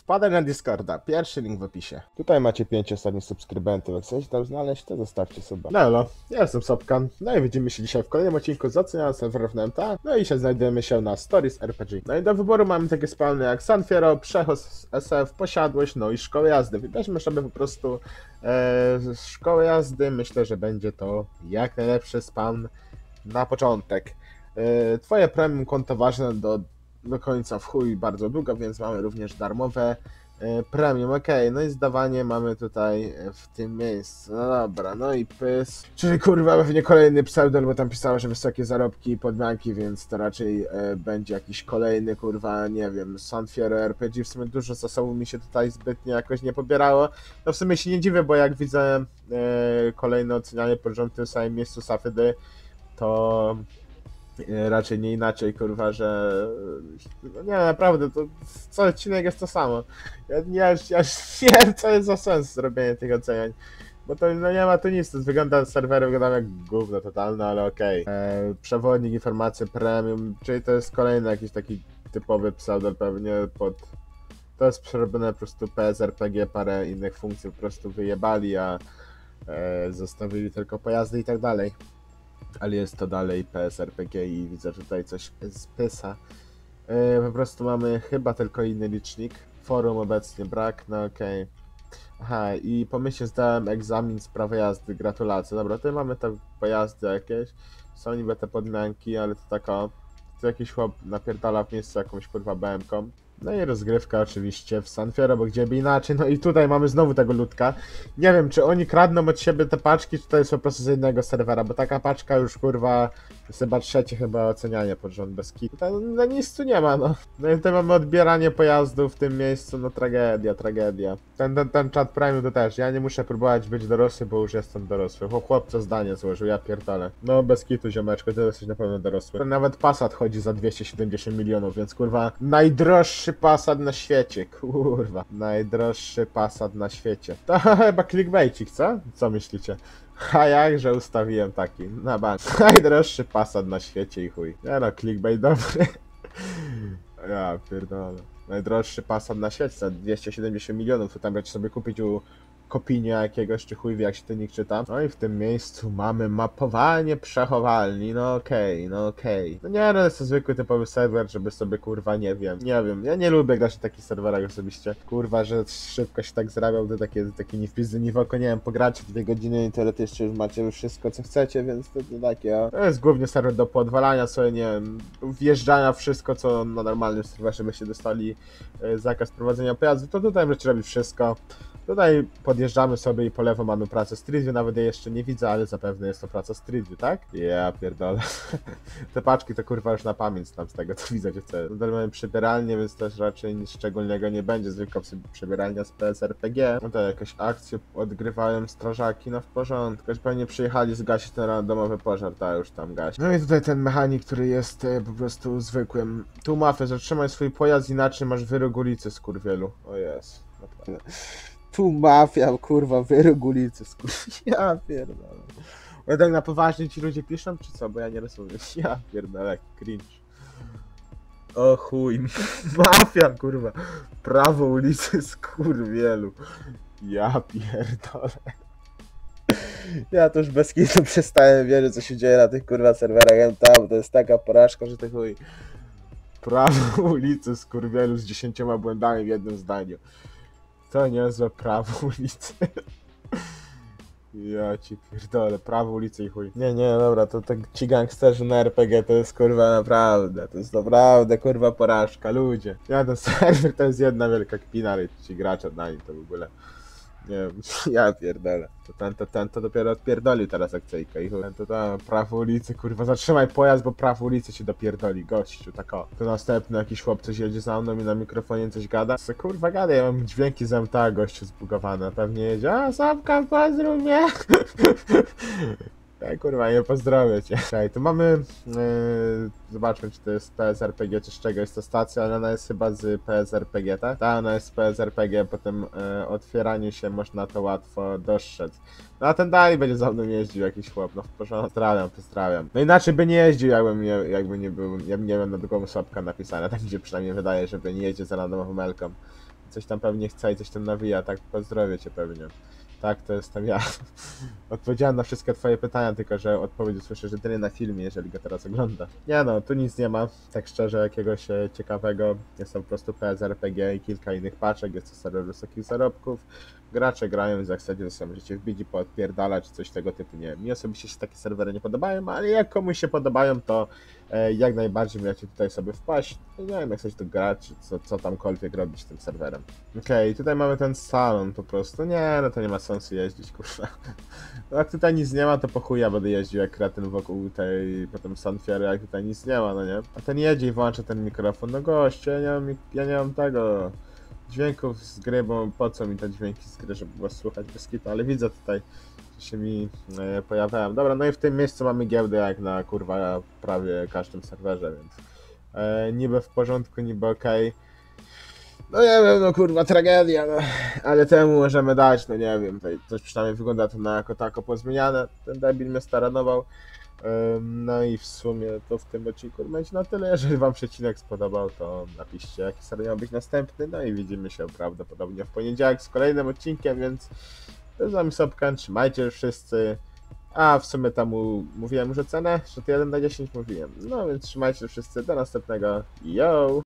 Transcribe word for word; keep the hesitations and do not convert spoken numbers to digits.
Wpadaj na Discorda, pierwszy link w opisie. Tutaj macie pięć ostatnich subskrybentów, jak chcecie tam znaleźć, to zostawcie suba. No elo, ja jestem Sobkan, no i widzimy się dzisiaj w kolejnym odcinku z oceniania serwerów na M T A, no i się znajdujemy się na Stories R P G. No i do wyboru mamy takie spawny jak Sanfiero, Przechos S F, Posiadłość, no i Szkołę Jazdy. Wybierzmy sobie po prostu e, Szkołę Jazdy, myślę, że będzie to jak najlepszy spawn na początek. E, twoje premium konto ważne do do końca w chuj bardzo długo, więc mamy również darmowe e, premium, ok, no i zdawanie mamy tutaj w tym miejscu, no dobra, no i pys, czyli kurwa pewnie kolejny pseudon, bo tam pisało, że wysokie zarobki i podmianki, więc to raczej e, będzie jakiś kolejny kurwa, nie wiem, Sanfiero R P G, w sumie dużo zasobów mi się tutaj zbytnio jakoś nie pobierało, no w sumie się nie dziwię, bo jak widzę e, kolejne ocenianie poziom w tym samym miejscu Safydy, to raczej nie inaczej, kurwa, że no nie, naprawdę, to co odcinek jest to samo. Ja, ja, już, ja już nie wiem, co jest za sens zrobienie tych oceniań, bo to no nie ma tu nic, to wygląda serwery, wygląda jak gówno totalne, ale okej. Okay. Przewodnik, informacje premium, czyli to jest kolejny jakiś taki typowy pseudo pewnie pod... To jest przerobione po prostu P S R P G, parę innych funkcji po prostu wyjebali, a e, zostawili tylko pojazdy i tak dalej. Ale jest to dalej P S R P G i widzę, że tutaj coś z pysa. Yy, po prostu mamy chyba tylko inny licznik. Forum obecnie brak, no okej. Okay. Aha, i po myśli zdałem egzamin z prawa jazdy, gratulacje. Dobra, tutaj mamy te pojazdy jakieś. Są niby te podmianki, ale to taka... Tu jakiś chłop napierdala w miejscu jakąś kurwa B M-ką. No i rozgrywka oczywiście w Sanfiero, bo gdzie by inaczej. No i tutaj mamy znowu tego ludka. Nie wiem, czy oni kradną od siebie te paczki, czy to jest po prostu z innego serwera, bo taka paczka już kurwa jest chyba trzecie chyba ocenianie pod rząd bez kitu. No, no nic tu nie ma, no. No i tutaj mamy odbieranie pojazdów w tym miejscu, no tragedia, tragedia. Ten, ten, ten chat premium to też, ja nie muszę próbować być dorosły, bo już jestem dorosły. Chłop co zdanie złożył, ja pierdolę. No bez kitu ziomeczko, ty jesteś na pewno dorosły. Nawet Passat chodzi za dwieście siedemdziesiąt milionów, więc kurwa najdroższy Passat na świecie, kurwa. Najdroższy Passat na świecie. To chyba clickbaitik, co? Co myślicie? A jakże ustawiłem taki, na bank. Najdroższy Passat na świecie i chuj. Nie no, clickbait dobry. Ja pierdolę. Najdroższy Passat na świecie za dwieście siedemdziesiąt milionów, to tam raczej sobie kupić u Kopinia jakiegoś, czy chuj wie jak się ten nick czyta. No i w tym miejscu mamy mapowanie przechowalni, no okej, okay, no okej. Okay. No nie no, jest to zwykły typowy serwer, żeby sobie kurwa, nie wiem, nie wiem, ja nie lubię grać w takich serwerach osobiście. Kurwa, że szybko się tak zrabiał, to takie, takie nie wpizdy, nie w oko, nie wiem, pogracie dwie godziny i teoretycznie już macie już wszystko co chcecie, więc to, to takie, o. To jest głównie serwer do podwalania sobie, nie wiem, wjeżdżania w wszystko, co na normalnym serwerze byście dostali e, zakaz prowadzenia pojazdu, to tutaj będziecie robić wszystko. Tutaj podjeżdżamy sobie i po lewo mamy pracę Street View, nawet ja jeszcze nie widzę, ale zapewne jest to praca Street View, tak? Ja pierdolę. Te paczki to kurwa już na pamięć tam z tego co widzę, gdzie chcę. Tutaj mamy przybieralnię, więc też raczej nic szczególnego nie będzie, zwykła przybieralnia z P S R P G. Tutaj jakieś akcje odgrywają strażaki, no w porządku. Już pewnie przyjechali zgasić ten randomowy pożar, ta już tam gasi. No i tutaj ten mechanik, który jest e, po prostu zwykłym. Tu mafia, zatrzymaj swój pojazd, inaczej masz wyrok ulicy, skurwielu. O jest. Naprawdę. Tu mafia, kurwa, wyrok ulicy, skurwa. Ja pierdolę. Ale tak na poważnie ci ludzie piszą, czy co? Bo ja nie rozumiem. Ja pierdolę, cringe. O chuj. Mafia, kurwa. Prawo ulicy, skurwielu. Ja pierdolę. Ja to już bez kitu przestałem wierzyć, co się dzieje na tych kurwa serwerach M T A, bo to jest taka porażka, że to chuj. Prawo ulicy, skurwielu z dziesięcioma błędami w jednym zdaniu. To niezłe prawo ulicy. Ja ci pierdolę, prawo ulicy i chuj. Nie, nie, dobra, to, to ci gangsterzy na R P G to jest kurwa naprawdę, to jest naprawdę kurwa porażka, ludzie. Ja ten serwer to jest jedna wielka kpina, ale ci gracze na nim to w ogóle. Nie wiem, ja pierdolę. To ten, to ten, to dopiero odpierdolił teraz akcyjkę i chuj. Ten, to tam, prawo ulicy, kurwa, zatrzymaj pojazd, bo prawo ulicy się dopierdoli, gościu, tak o. To następny jakiś chłop coś jedzie za mną i na mikrofonie coś gada. Co kurwa gada, ja mam dźwięki z M T A, gościu zbugowane, pewnie jedzie, a Sapka, pozdrów mnie. Ja kurwa, nie pozdrowię cię. Okej, tu mamy, yy, zobaczmy czy to jest P S R P G czy z czego jest to stacja, ale ona jest chyba z P S R P G, tak? Ta, ona jest z P S R P G, po tym yy, otwieraniu się można to łatwo dostrzec. No a ten dalej będzie za mną jeździł jakiś chłop, no w porządku, pozdrawiam, pozdrawiam. No inaczej by nie jeździł, jakbym nie, jakby nie był, jakby nie wiem na drugą Sapka napisane, tak mi się przynajmniej wydaje, żeby nie jeździł za randomową melką. coś tam pewnie chce i coś tam nawija, tak, pozdrowię cię pewnie. Tak, to jestem ja. Odpowiedziałem na wszystkie twoje pytania, tylko że odpowiedź usłyszę, że tyle na filmie, jeżeli go teraz ogląda. Nie no, tu nic nie ma, tak szczerze, jakiegoś e, ciekawego. Jest to po prostu P S R P G i kilka innych paczek, jest to serwer wysokich zarobków. Gracze grają, więc jak chcecie, to sobie możecie wbić i poodpierdalać, czy coś tego typu, nie wiem. Mi osobiście się takie serwery nie podobają, ale jak komuś się podobają, to e, jak najbardziej możecie tutaj sobie wpaść. Nie wiem, jak chcecie tu grać, czy co, co tamkolwiek robić tym serwerem. Okej, okay, tutaj mamy ten salon po prostu. Nie, no to nie ma sensu jeździć, kurwa. No jak tutaj nic nie ma, to po chuj ja będę jeździł jak kretyn wokół tej, potem Sunfiery, jak tutaj nic nie ma, no nie? A ten jedzie i włącza ten mikrofon. No goście, ja nie mam, ja nie mam tego... dźwięków z gry, bo po co mi te dźwięki z gry, żeby was słuchać bez kitu, ale widzę tutaj, że się mi e, pojawiają. Dobra, no i w tym miejscu mamy giełdę jak na kurwa prawie każdym serwerze, więc e, niby w porządku, niby okej. Okay. No nie wiem, no kurwa tragedia, no, ale temu możemy dać, no nie wiem, tutaj coś przynajmniej wygląda to na jako tako pozmieniane, ten debil mnie staranował. No i w sumie to w tym odcinku będzie na tyle. Jeżeli wam się odcinek spodobał, to napiszcie, jaki serii miał być następny. No i widzimy się prawdopodobnie w poniedziałek z kolejnym odcinkiem, więc z wami Sobkan, trzymajcie się wszyscy. A w sumie tam mówiłem, że cenę, że to jeden na dziesięć mówiłem. No więc trzymajcie się wszyscy, do następnego. Yo!